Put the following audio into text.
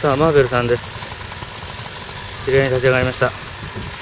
さあ、マーベルさんです。綺麗に立ち上がりました。